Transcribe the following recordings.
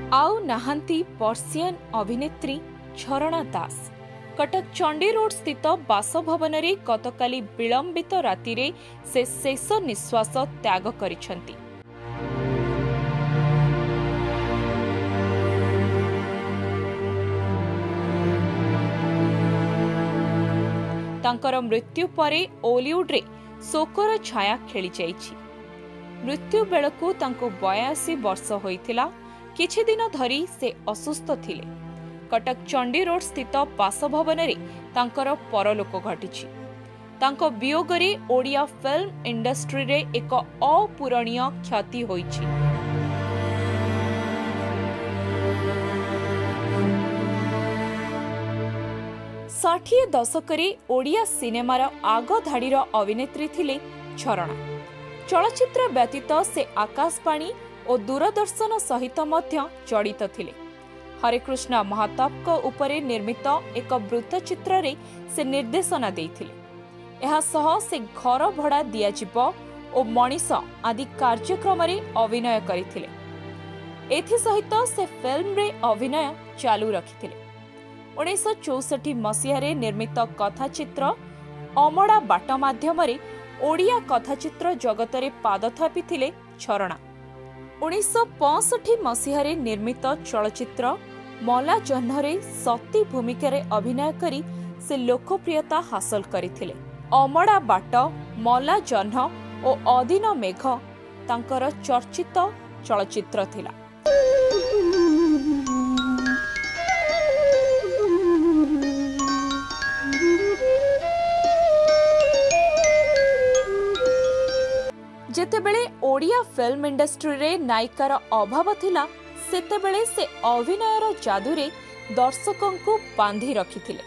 आउ नाहांती पर्सियन अभिनेत्री झरणा दास। कटक चंडी रोड स्थित बासभवन रे गतकाली विलंबित राति रे से शेष निश्वास त्याग करिसेंती। तांकर मृत्यु परे ओलिउड रे शोकर छाया खेली जाइछि। मृत्यु बेलकु तांको 82 वर्ष होइथिला। किछि दिन धरी से असुस्थ थिले। कटक चंडी रोड स्थित बासभवन रे तांकर परलोक घटिछि। तांको वियोग रे ओडिया फिल्म इंडस्ट्री रे एक अपूरणीय क्षति होइछि। षाठिए दशकरे ओडिया सिनेमार आग धाड़ीर अभिनेत्री थिले झरणा। चलचित्र व्यतीत से आकाशवाणी और दूरदर्शन सहित मध्य जड़ित थिले। हरेकृष्ण महाताप उपरे निर्मित एक वृत्तचित्र रे से निर्देशना देइथिले। एहा सह से घर भड़ा दियाजिब और मनीष आदि कार्यक्रम रे अभिनय करिथिले। एथि सहित से फिल्म रे अभिनय चालू रखिथिले। 1964 मसीह रे निर्मित कथाचित्र अमड़ा बाट माध्यम रे ओडिया कथाचित्र जगत रे पाद थापिथिले झरणा। 1965 मसीह रे निर्मित चलचित्र मला जह्न रे सती भूमिका रे अभिनय करी से लोकप्रियता हासिल करिथिले। अमड़ा बाट, मला जह्न और अदिन मेघ तांकर चर्चित चलचित्र थिला। जेतेबेले ओडिया फिल्म इंडस्ट्री रे नायिकार अभाव थिला, सेतेबेले से अभिनयर जादुरे दर्शकों को बांधी रखिथिले।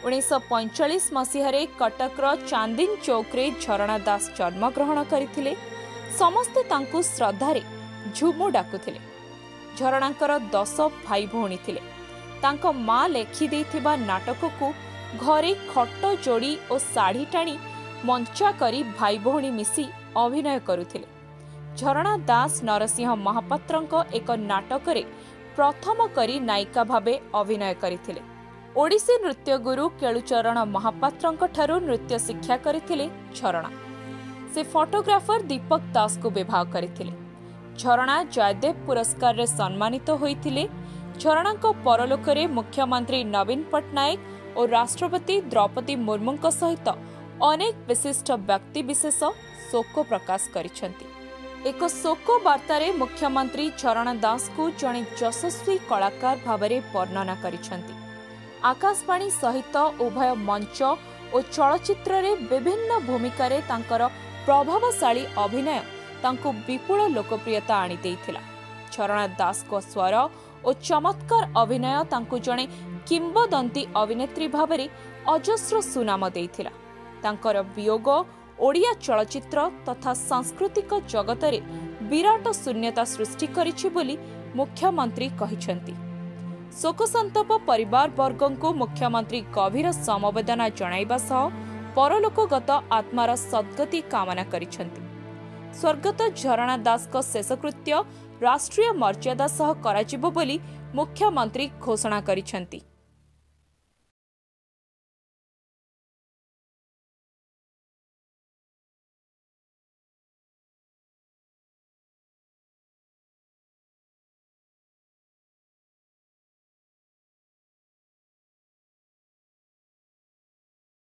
1945 मसीह रे कटकर चांदिन चौक रे झरणा दास जन्म ग्रहण करिथिले। समस्ते तांकु श्रद्धारे झुमु डाकुथिले। झरणांकर 10 भाई भौणी थिले। तांको मां लेखि देथिबा नाटक को घरे खट जोड़ी और साड़ी टाणी मंचा करी भाई भौणी मिसी अभिनय करुथिले। झरणा दास नरसिंह महापात्रंको एक नाटक रे प्रथम करी नायिका भाबे अभिनय करिथिले। ओडिसी नृत्य गुरु केलुचरण महापात्रंको ठारू नृत्य शिक्षा करिथिले झरणा। से फोटोग्राफर दीपक दास को विवाह करिथिले। झरणा जयदेव पुरस्कार रे सम्मानित होइथिले। झरणाको परलोक रे मुख्यमंत्री नवीन पट्टनायक और राष्ट्रपति द्रौपदी मुर्मुंको सहित अनेक विशिष्ट व्यक्ति विशेष शोक प्रकाश करिसेंती। एक शोक वार्तारे मुख्यमंत्री झरणा दास को जड़े यशस्वी कलाकार भावरे वर्णना करिसेंती। आकाशवाणी सहित उभय मंच और चलचित्र रे विभिन्न भूमिका रे तांकर प्रभावशाली अभिनय तांको विपुल लोकप्रियता आनी देइथिला। झरणा दास को स्वर और चमत्कार अभिनय तांको जड़े किंबदंती अभिनेत्री भावरे अजस्र सुनाम देइथिला। तांकर वियोग ओडिया चलचित्र तथा सांस्कृतिक जगत रे विराट शून्यता सृष्टि करिछि बोली मुख्यमंत्री कहिसेंती। शोकसंताप परिवार वर्गों को मुख्यमंत्री गभीर समवेदना जणाइबा सह परलोकगत आत्मार सद्गति कामना करिसेंती। स्वर्गत झरणा दास को शेषकृत्य राष्ट्रीय मर्यादा सह कराजिबो बोली मुख्यमंत्री घोषणा करिसेंती।